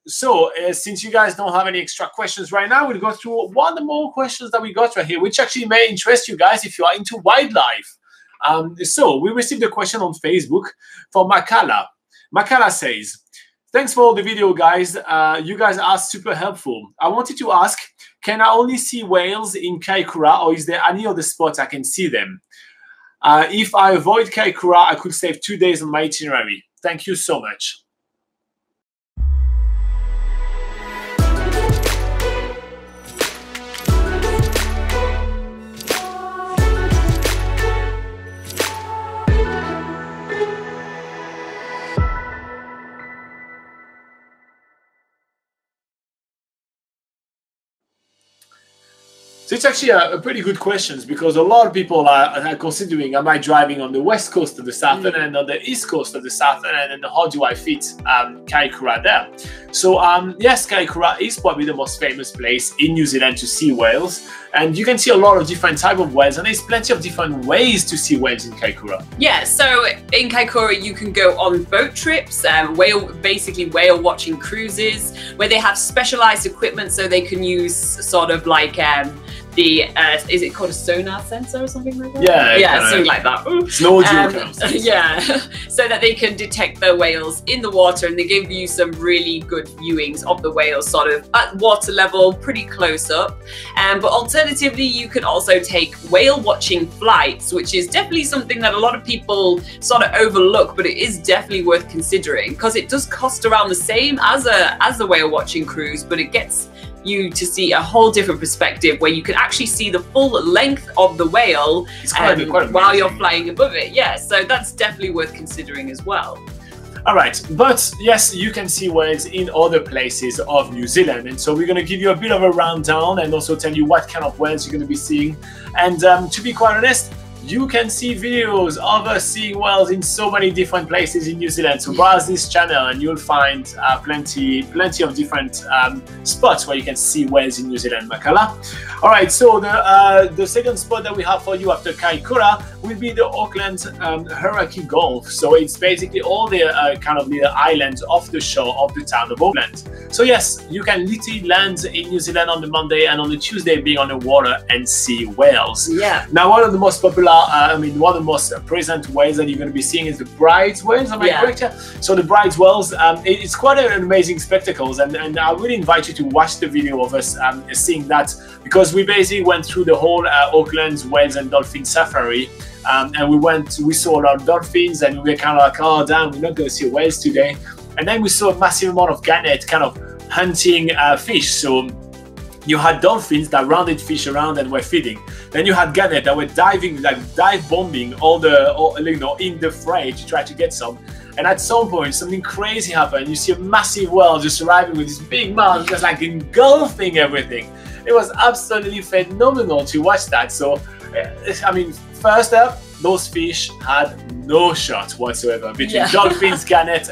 since you guys don't have any extra questions right now, we'll go through one more questions that we got right here, which actually may interest you guys if you are into wildlife. So we received a question on Facebook from Makala. Makala says, thanks for the video, guys. You guys are super helpful. I wanted to ask, can I only see whales in Kaikoura, or is there any other spots I can see them? If I avoid Kaikoura, I could save 2 days on my itinerary. Thank you so much. So it's actually a pretty good question, because a lot of people are considering, am I driving on the west coast of the Southern and on the east coast of the Southern, and how do I fit Kaikoura there? So yes, Kaikoura is probably the most famous place in New Zealand to see whales, and you can see a lot of different types of whales, and there's plenty of different ways to see whales in Kaikoura. Yeah, so in Kaikoura you can go on boat trips, basically whale watching cruises, where they have specialized equipment so they can use sort of like is it called a sonar sensor or something like that? Yeah, something like that. Yeah, so that they can detect the whales in the water, and they give you some really good viewings of the whales sort of at water level, pretty close up. But alternatively, you can also take whale watching flights, which is definitely something that a lot of people sort of overlook, but it is definitely worth considering, because it does cost around the same as a whale watching cruise, but it gets you to see a whole different perspective, where you can actually see the full length of the whale while you're flying above it. Yeah, so that's definitely worth considering as well. All right, but yes, you can see whales in other places of New Zealand, and so we're going to give you a bit of a rundown and also tell you what kind of whales you're going to be seeing. And to be quite honest, you can see videos of us seeing whales in so many different places in New Zealand. So browse this channel and you'll find plenty of different spots where you can see whales in New Zealand, Makala. All right, so the second spot that we have for you after Kaikoura will be the Auckland Hauraki Gulf. So it's basically all the kind of little islands off the shore of the town of Auckland. So yes, you can literally land in New Zealand on the Monday, and on the Tuesday being on the water and see whales. Yeah. Now, one of the most popular, one of the most present whales that you're going to be seeing is the Bride's whales. Am I correct here? So the Bride's whales, it's quite an amazing spectacle, and I really invite you to watch the video of us seeing that, because we basically went through the whole Auckland's whales and dolphin safari. And we saw a lot of dolphins, and we were kind of like, oh damn, we're not going to see whales today. And then we saw a massive amount of gannet kind of hunting fish. So you had dolphins that rounded fish around and were feeding. Then you had gannet that were diving, like dive bombing in the fray to try to get some. And at some point, something crazy happened. You see a massive whale just arriving with this big mouth, just like engulfing everything. It was absolutely phenomenal to watch that. So, I mean, first up, those fish had no shot whatsoever between dolphins, gannet,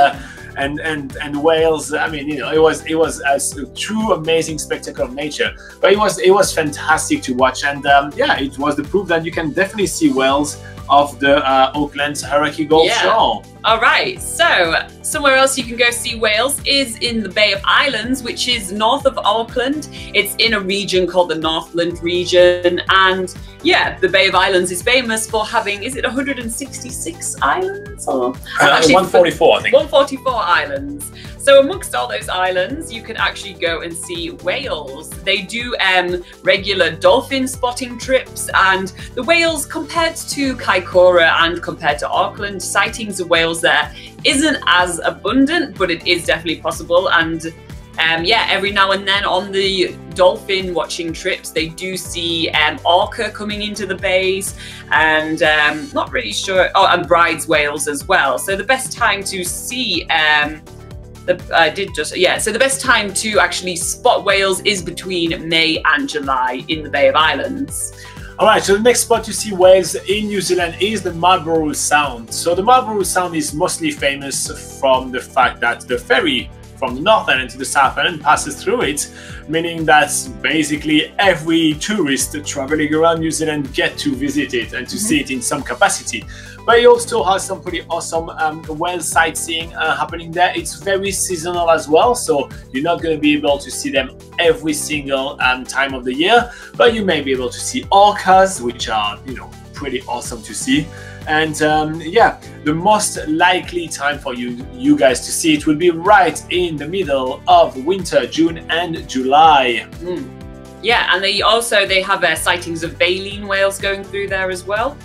and whales. I mean, it was a true amazing spectacle of nature. But it was fantastic to watch, and yeah, it was the proof that you can definitely see whales of the Auckland's Hauraki Gulf shore. All right, so somewhere else you can go see whales is in the Bay of Islands, which is north of Auckland. It's in a region called the Northland region, and yeah, the Bay of Islands is famous for having, is it 166 islands? Or 144, I think. 144 islands. So amongst all those islands, you can actually go and see whales. They do regular dolphin spotting trips, and the whales, compared to Kaikoura and compared to Auckland, sightings of whales there isn't as abundant, but it is definitely possible. And yeah, every now and then on the dolphin watching trips, they do see orca coming into the bays, and not really sure, and Bride's whales as well. So the best time to see so the best time to actually spot whales is between May and July in the Bay of Islands. All right, so the next spot to see whales in New Zealand is the Marlborough Sound. So the Marlborough Sound is mostly famous from the fact that the ferry from the North Island to the South Island passes through it, meaning that basically every tourist traveling around New Zealand get to visit it and to see it in some capacity. But it also has some pretty awesome whale sightseeing happening there. It's very seasonal as well, so you're not going to be able to see them every single time of the year, but you may be able to see orcas, which are, you know, pretty awesome to see. And yeah, the most likely time for you guys to see it will be right in the middle of winter, June and July. Yeah, and they have sightings of baleen whales going through there as well.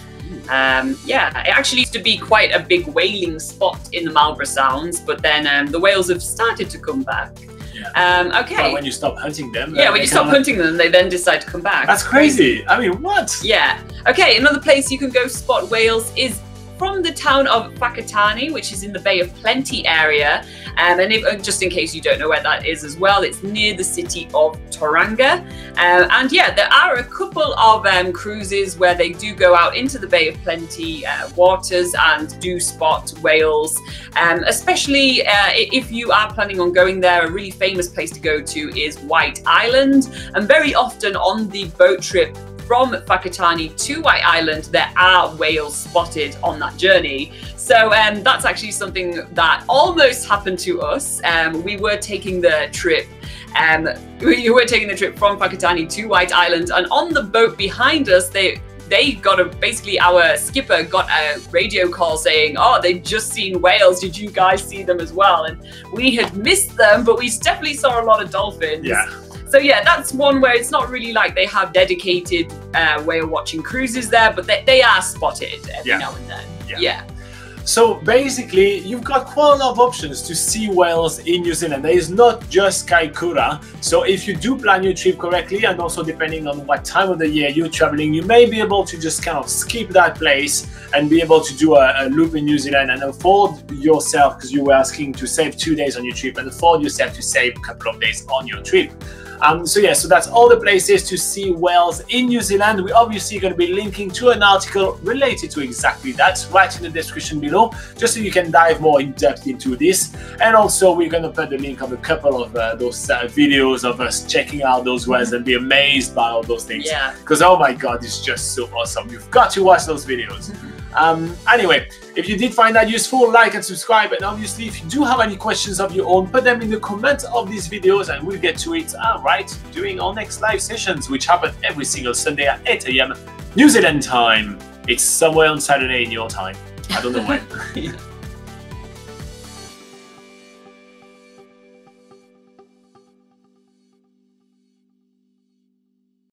Yeah, it actually used to be quite a big whaling spot in the Marlborough Sounds, but then the whales have started to come back. Yeah. Okay. But when you stop hunting them, yeah, when you stop hunting them, they then decide to come back. That's crazy. I mean, what? Yeah. Okay, another place you can go spot whales is from the town of Whakatane, which is in the Bay of Plenty area. And if, just in case you don't know where that is as well, it's near the city of Tauranga. And yeah, there are a couple of cruises where they do go out into the Bay of Plenty waters and do spot whales. Especially if you are planning on going there, a really famous place to go to is White Island. And very often on the boat trip from Whakatane to White Island, there are whales spotted on that journey. So that's actually something that almost happened to us. We were taking the trip from Whakatane to White Island, and on the boat behind us, basically our skipper got a radio call saying, oh, they'd just seen whales, did you guys see them as well? And we had missed them, but we definitely saw a lot of dolphins. Yeah. So yeah, that's one where it's not really like they have dedicated whale watching cruises there, but they are spotted every now and then. Yeah. So basically, you've got quite a lot of options to see whales in New Zealand. There is not just Kaikoura. So if you do plan your trip correctly, and also depending on what time of the year you're traveling, you may be able to just kind of skip that place and be able to do a loop in New Zealand and afford yourself, because you were asking to save 2 days on your trip, and afford yourself to save a couple of days on your trip. So yeah, so that's all the places to see whales in New Zealand. We're obviously going to be linking to an article related to exactly that right in the description below, just so you can dive more in depth into this. And also we're going to put the link of a couple of those videos of us checking out those whales and be amazed by all those things. Yeah. Because oh my god, it's just so awesome. You've got to watch those videos. Anyway, if you did find that useful, like and subscribe, and obviously if you do have any questions of your own, put them in the comments of these videos and we'll get to it right during our next live sessions, which happen every single Sunday at 8 AM New Zealand time. It's somewhere on Saturday in your time. I don't know when.